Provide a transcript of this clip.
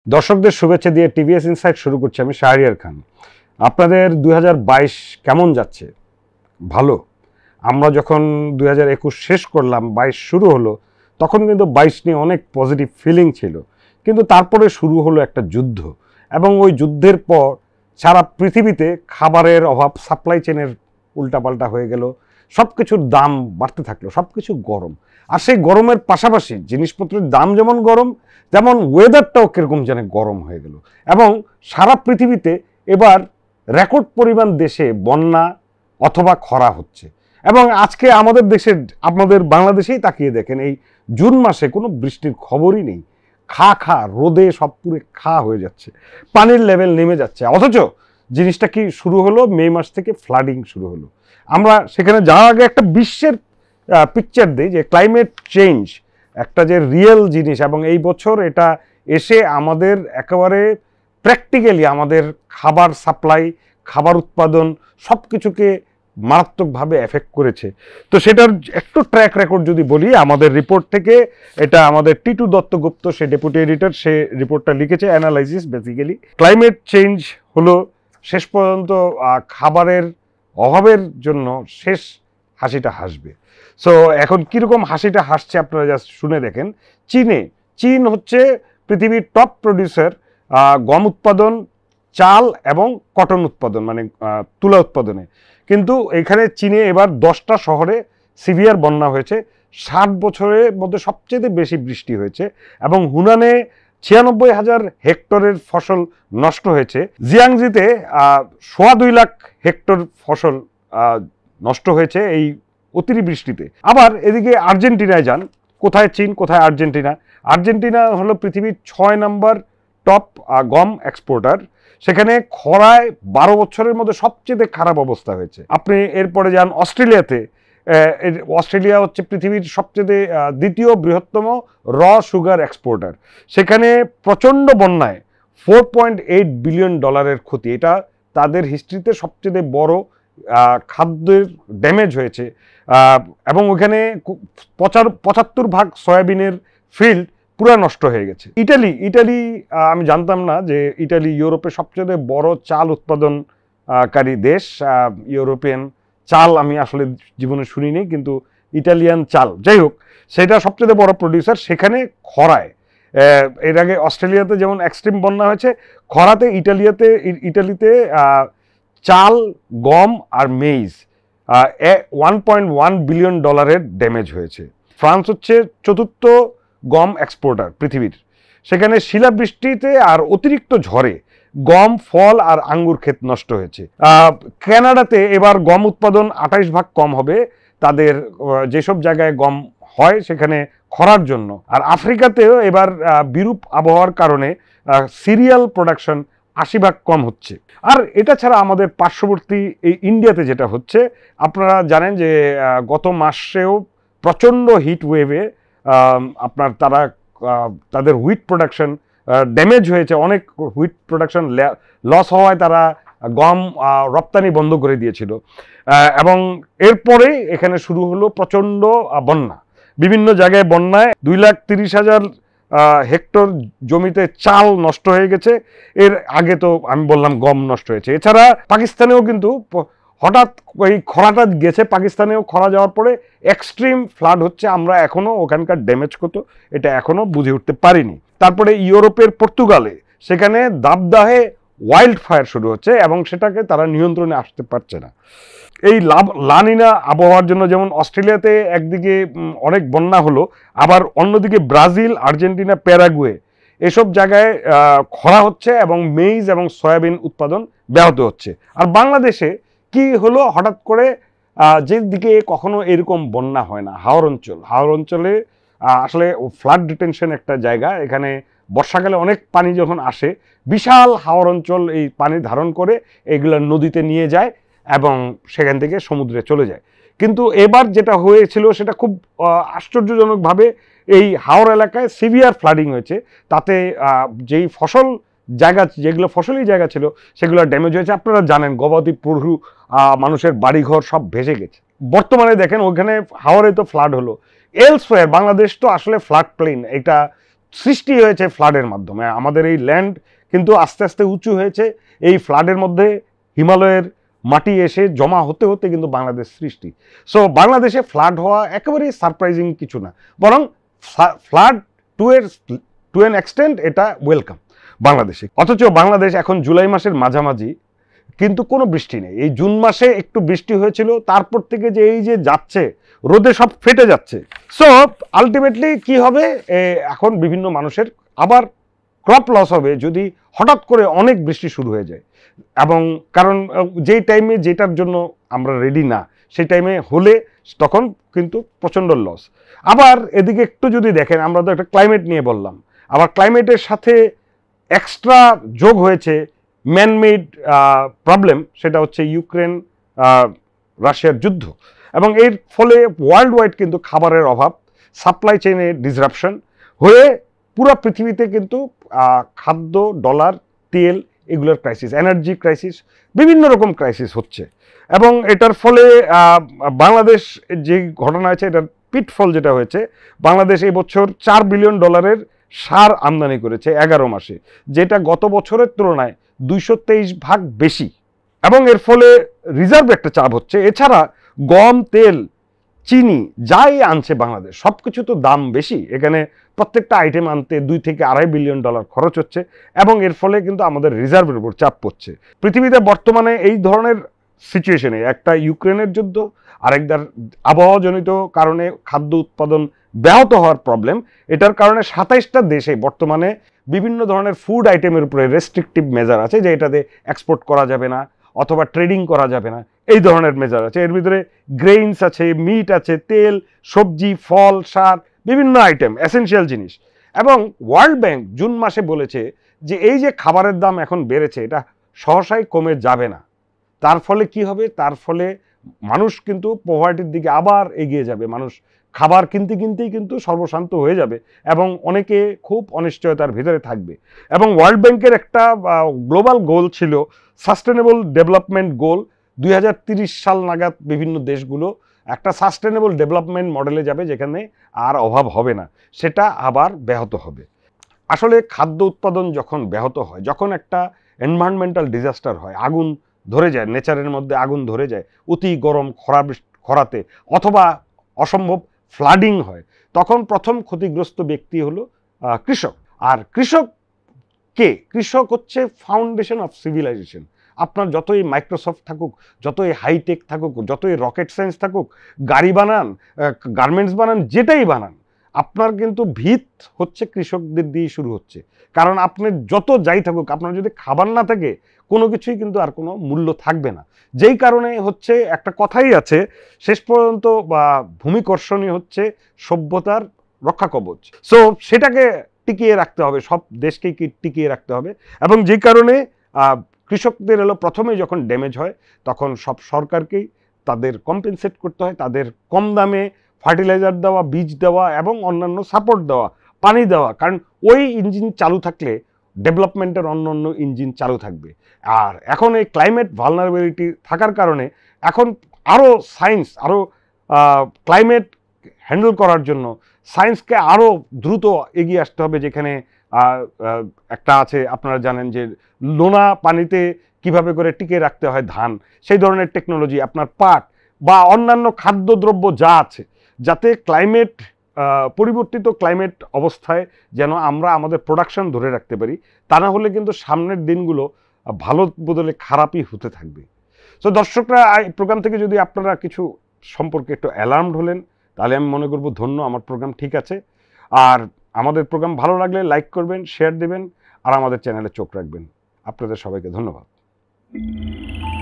দর্শকদের শুভেচ্ছা দিয়ে টিভিএস ইনসাইট শুরু করছি। আমি শাহরিয়ার খান। আপনাদের 2022 কেমন যাচ্ছে? ভালো। আমরা যখন 2021 শেষ করলাম, 22 শুরু হলো, তখন কিন্তু 22 নিয়ে অনেক পজিটিভ ফিলিং ছিল। কিন্তু তারপরে শুরু হলো একটা যুদ্ধ, এবং ওই যুদ্ধের পর সারা পৃথিবীতে খাবারের অভাব, সাপ্লাই চেনের উল্টাপাল্টা হয়ে গেল, সব কিছুর দাম বাড়তে থাকলো, সব কিছু গরম। আর সেই গরমের পাশাপাশি জিনিসপত্রের দাম যেমন গরম, তেমন ওয়েদারটাও কীরকম যেন গরম হয়ে গেল। এবং সারা পৃথিবীতে এবার রেকর্ড পরিমাণ দেশে বন্যা অথবা খরা হচ্ছে। এবং আজকে আমাদের দেশের, আপনাদের বাংলাদেশেই তাকিয়ে দেখেন, এই জুন মাসে কোনো বৃষ্টির খবরই নেই। রোদে সব পুরে হয়ে যাচ্ছে, পানির লেভেল নেমে যাচ্ছে। অথচ জিনিসটা কি শুরু হলো? মে মাস থেকে ফ্লাডিং শুরু হলো। আমরা সেখানে যাওয়ার আগে একটা বিশ্বের পিকচার দিই যে ক্লাইমেট চেঞ্জ একটা যে রিয়েল জিনিস, এবং এই বছর এটা এসে আমাদের একেবারে প্র্যাকটিক্যালি আমাদের খাবার সাপ্লাই, খাবার উৎপাদন সব কিছুকে মারাত্মকভাবে এফেক্ট করেছে। তো সেটার একটু ট্র্যাক রেকর্ড যদি বলি, আমাদের রিপোর্ট থেকে, এটা আমাদের টিটু দত্তগুপ্ত, সে ডেপুটি এডিটর, সে রিপোর্টটা লিখেছে। অ্যানালাইসিস বেসিক্যালি ক্লাইমেট চেঞ্জ হলো শেষ পর্যন্ত খাবারের অভাবের জন্য শেষ হাসিটা হাসবে। সো এখন কীরকম হাসিটা হাসছে আপনারা জাস্ট শুনে দেখেন। চীন হচ্ছে পৃথিবীর টপ প্রডিউসার গম উৎপাদন, চাল এবং কটন উৎপাদন, মানে তুলা উৎপাদনে। কিন্তু এখানে চীনে এবার 10টা শহরে সিভিয়ার বন্যা হয়েছে। 60 বছরের মধ্যে সবচেয়ে বেশি বৃষ্টি হয়েছে, এবং হুনানে 96,000 হেক্টরের ফসল নষ্ট হয়েছে। জিয়াংজিতে 2.25 লাখ হেক্টর ফসল নষ্ট হয়েছে এই অতিবৃষ্টিতে। আবার এদিকে আর্জেন্টিনায় যান, কোথায় চীন, কোথায় আর্জেন্টিনা। আর্জেন্টিনা হলো পৃথিবীর 6 নম্বর টপ গম এক্সপোর্টার। সেখানে খরায় 12 বছরের মধ্যে সবচেয়ে খারাপ অবস্থা হয়েছে। আপনি এরপরে যান অস্ট্রেলিয়াতে। অস্ট্রেলিয়া হচ্ছে পৃথিবীর সবচেয়ে দ্বিতীয় বৃহত্তম সুগার এক্সপোর্টার। সেখানে প্রচণ্ড বন্যায় $4.8 বিলিয়ন ক্ষতি। এটা তাদের হিস্ট্রিতে সবচেয়ে বড় খাদ্যের ড্যামেজ হয়েছে। এবং ওখানে 75% সয়াবিনের ফিল্ড পুরো নষ্ট হয়ে গেছে। ইটালি আমি জানতাম না যে ইটালি ইউরোপের সবচেয়ে বড় চাল উৎপাদনকারী দেশ। ইউরোপিয়ান চাল আমি আসলে জীবনে শুনিনি, কিন্তু ইটালিয়ান চাল, যাই হোক, সেটা সবচেয়ে বড় প্রডিউসার। সেখানে খরায়, এর আগে অস্ট্রেলিয়াতে যেমন এক্সট্রিম বন্যা হয়েছে, খরাতে ইটালিতে চাল, গম আর মেইজ 1.1 বিলিয়ন ড্যামেজ হয়েছে। ফ্রান্স হচ্ছে 4র্থ গম এক্সপোর্টার পৃথিবীর। সেখানে শিলাবৃষ্টিতে আর অতিরিক্ত ঝড়ে গম, ফল আর আঙ্গুর ক্ষেত নষ্ট হয়েছে। কানাডাতে এবার গম উৎপাদন 28 ভাগ কম হবে, তাদের যেসব জায়গায় গম হয় সেখানে খরার জন্য। আর আফ্রিকাতেও এবার বিরূপ আবহাওয়ার কারণে সিরিয়াল প্রোডাকশন 80 ভাগ কম হচ্ছে। আর এটা ছাড়া আমাদের পার্শ্ববর্তী এই ইন্ডিয়াতে যেটা হচ্ছে, আপনারা জানেন যে গত মাসেও প্রচণ্ড হিট ওয়েভে আপনার তাদের হুইট প্রোডাকশন ড্যামেজ হয়েছে। অনেক হুইট প্রোডাকশন লস হওয়ায় তারা গম রপ্তানি বন্ধ করে দিয়েছিল। এবং এরপরে এখানে শুরু হলো প্রচণ্ড বন্যা। বিভিন্ন জায়গায় বন্যায় 2,30,000 হেক্টর জমিতে চাল নষ্ট হয়ে গেছে। এর আগে তো আমি বললাম গম নষ্ট হয়েছে। এছাড়া পাকিস্তানেও কিন্তু হঠাৎ এই খরাটা গেছে, পাকিস্তানেও খরা যাওয়ার পরে এক্সট্রিম ফ্লাড হচ্ছে। আমরা এখনও ওখানকার ড্যামেজ কত এটা এখনও বুঝে উঠতে পারিনি। তারপরে ইউরোপের পর্তুগালে, সেখানে দাবদাহে ওয়াইল্ড ফায়ার শুরু হচ্ছে, এবং সেটাকে তারা নিয়ন্ত্রণে আসতে পারছে না। এই লানিনা আবহাওয়ার জন্য যেমন অস্ট্রেলিয়াতে একদিকে অনেক বন্যা হলো, আবার অন্যদিকে ব্রাজিল, আর্জেন্টিনা, প্যারাগুয়ে এসব জায়গায় খরা হচ্ছে, এবং মেইজ এবং সয়াবিন উৎপাদন ব্যাহত হচ্ছে। আর বাংলাদেশে কি হলো হঠাৎ করে, যে দিকে কখনো এরকম বন্যা হয় না, হাওর অঞ্চলে আসলে ফ্লাড ডিটেনশন একটা জায়গা। এখানে বর্ষাকালে অনেক পানি যখন আসে, বিশাল হাওর অঞ্চল এই পানি ধারণ করে এগুলো নদীতে নিয়ে যায় এবং সেখান থেকে সমুদ্রে চলে যায়। কিন্তু এবার যেটা হয়েছিল সেটা খুব আশ্চর্যজনকভাবে এই হাওর এলাকায় সিভিয়ার ফ্লাডিং হয়েছে। তাতে যেই যেগুলো ফসলি জায়গা ছিল সেগুলো ড্যামেজ হয়েছে। আপনারা জানেন গবাদি পশু, মানুষের বাড়িঘর সব ভেসে গেছে। বর্তমানে দেখেন ওখানে হাওরে তো ফ্লাড হলো। এলসওয়্যার বাংলাদেশ তো আসলে ফ্লাড প্লেন, এটা সৃষ্টি হয়েছে ফ্লাডের মাধ্যমে। আমাদের এই ল্যান্ড কিন্তু আস্তে আস্তে উঁচু হয়েছে, এই ফ্লাডের মধ্যে হিমালয়ের মাটি এসে জমা হতে হতে কিন্তু বাংলাদেশ সৃষ্টি। সো বাংলাদেশে ফ্লাড হওয়া একেবারেই সারপ্রাইজিং কিছু না, বরং ফ্লাড টু এন এক্সটেন্ট এটা ওয়েলকাম বাংলাদেশে। অথচ বাংলাদেশ এখন জুলাই মাসের মাঝামাঝি, কিন্তু কোনো বৃষ্টি নেই। এই জুন মাসে একটু বৃষ্টি হয়েছিল, তারপর থেকে যে এই যে যাচ্ছে রোদে সব ফেটে যাচ্ছে। সো আলটিমেটলি কি হবে, এখন বিভিন্ন মানুষের আবার ক্রপ লস হবে যদি হঠাৎ করে অনেক বৃষ্টি শুরু হয়ে যায়। এবং কারণ যেই টাইমে যেটার জন্য আমরা রেডি না, সেই টাইমে হলে তখন কিন্তু প্রচণ্ড লস। আবার এদিকে একটু যদি দেখেন, আমরা তো একটা ক্লাইমেট নিয়ে বললাম, আবার ক্লাইমেটের সাথে এক্সট্রা যোগ হয়েছে ম্যানমেড প্রবলেম, সেটা হচ্ছে ইউক্রেন রাশিয়ার যুদ্ধ। এবং এর ফলে ওয়ার্ল্ড ওয়াইড কিন্তু খাবারের অভাব, সাপ্লাই চেইনে ডিসরাপশন হয়ে পুরো পৃথিবীতে কিন্তু খাদ্য, ডলার, তেল এগুলোর ক্রাইসিস, এনার্জি ক্রাইসিস, বিভিন্ন রকম ক্রাইসিস হচ্ছে। এবং এটার ফলে বাংলাদেশ যে ঘটনা আছে, এটার পিটফল যেটা হয়েছে, বাংলাদেশ এই বছর $4 বিলিয়ন সার আমদানি করেছে 11 মাসে, যেটা গত বছরের তুলনায় 223 ভাগ বেশি। এবং এর ফলে রিজার্ভ একটা চাপ হচ্ছে। এছাড়া গম, তেল, চিনি যাই আনছে বাংলাদেশ, সব কিছু তো দাম বেশি, এখানে প্রত্যেকটা আইটেম আনতে $2 থেকে $2.5 বিলিয়ন খরচ হচ্ছে। এবং এর ফলে কিন্তু আমাদের রিজার্ভের উপর চাপ পড়ছে। পৃথিবীতে বর্তমানে এই ধরনের সিচুয়েশনে, একটা ইউক্রেনের যুদ্ধ, আরেকদার আবহাওয়াজনিত কারণে খাদ্য উৎপাদন ব্যাহত হওয়ার প্রবলেম, এটার কারণে 27টা দেশে বর্তমানে বিভিন্ন ধরনের ফুড আইটেমের উপরে রেস্ট্রিকটিভ মেজার আছে, যে এটাতে এক্সপোর্ট করা যাবে না অথবা ট্রেডিং করা যাবে না, এই ধরনের মেজার আছে। এর ভিতরে গ্রেইনস আছে, মিট আছে, তেল, সবজি, ফল, সার, বিভিন্ন আইটেম, এসেনশিয়াল জিনিস। এবং ওয়ার্ল্ড ব্যাংক জুন মাসে বলেছে যে এই যে খাবারের দাম এখন বেড়েছে, এটা সহসাই কমে যাবে না। তার ফলে কি হবে, তার ফলে মানুষ কিন্তু পভার্টির দিকে আবার এগিয়ে যাবে, মানুষ খাবার কিনতে কিনতেই কিন্তু সর্বশান্ত হয়ে যাবে এবং অনেকে খুব অনিশ্চয়তার ভিতরে থাকবে। এবং ওয়ার্ল্ড ব্যাংকের একটা গ্লোবাল গোল ছিল সাস্টেনেবল ডেভেলপমেন্ট গোল, 2030 সাল নাগাদ বিভিন্ন দেশগুলো একটা সাস্টেনেবল ডেভেলপমেন্ট মডেলে যাবে, যেখানে আর অভাব হবে না, সেটা আবার ব্যাহত হবে। আসলে খাদ্য উৎপাদন যখন ব্যাহত হয়, যখন একটা এনভায়রনমেন্টাল ডিজাস্টার হয়, আগুন ধরে যায়, নেচারের মধ্যে আগুন ধরে যায়, অতি গরম খরাতে, অথবা অসম্ভব ফ্লাডিং হয়, তখন প্রথম ক্ষতিগ্রস্ত ব্যক্তি হলো কৃষক। আর কৃষক হচ্ছে ফাউন্ডেশন অফ সিভিলাইজেশন। আপনার যতই মাইক্রোসফট থাকুক, যতই হাইটেক থাকুক, যতই রকেট সায়েন্স থাকুক, গাড়ি বানান, গার্মেন্টস বানান, যেটাই বানান, আপনার কিন্তু ভিত হচ্ছে কৃষকদের দিয়ে শুরু হচ্ছে। কারণ আপনার যত যাই থাকুক, আপনার যদি খাবার না থাকে, কোনো কিছুই কিন্তু আর কোনো মূল্য থাকবে না। যেই কারণে হচ্ছে একটা কথাই আছে, শেষ পর্যন্ত ভূমিকর্ষণই হচ্ছে সভ্যতার রক্ষা কবচ। সো সেটাকে টিকিয়ে রাখতে হবে, সব দেশকেই টিকিয়ে রাখতে হবে। এবং যে কারণে কৃষকদের প্রথমে যখন ড্যামেজ হয়, তখন সব সরকারকেই তাদের কম্পেনসেট করতে হয়, তাদের কম দামে ফার্টিলাইজার দেওয়া, বীজ দেওয়া এবং অন্যান্য সাপোর্ট দেওয়া, পানি দেওয়া। কারণ ওই ইঞ্জিন চালু থাকলে ডেভেলপমেন্টের অন্য ইঞ্জিন চালু থাকবে। আর এখন এই ক্লাইমেট ভালনারেবিলিটি থাকার কারণে এখন আরও সায়েন্স, আরও ক্লাইমেট হ্যান্ডেল করার জন্য সায়েন্সকে আরও দ্রুত এগিয়ে আসতে হবে। যেখানে একটা আছে, আপনারা জানেন যে নোনা পানিতে কিভাবে করে টিকে রাখতে হয় ধান, সেই ধরনের টেকনোলজি, আপনার পাট বা অন্যান্য খাদ্যদ্রব্য যা আছে, যাতে ক্লাইমেট পরিবর্তিত ক্লাইমেট অবস্থায় যেন আমরা আমাদের প্রোডাকশন ধরে রাখতে পারি। তা না হলে কিন্তু সামনের দিনগুলো ভালো বদলে খারাপই হতে থাকবে। সো দর্শকরা, এই প্রোগ্রাম থেকে যদি আপনারা কিছু সম্পর্কে একটু অ্যালার্মড হলেন, তাহলে আমি মনে করব ধন্য, আমার প্রোগ্রাম ঠিক আছে। আর আমাদের প্রোগ্রাম ভালো লাগলে লাইক করবেন, শেয়ার দেবেন, আর আমাদের চ্যানেলে চোখ রাখবেন। আপনাদের সবাইকে ধন্যবাদ।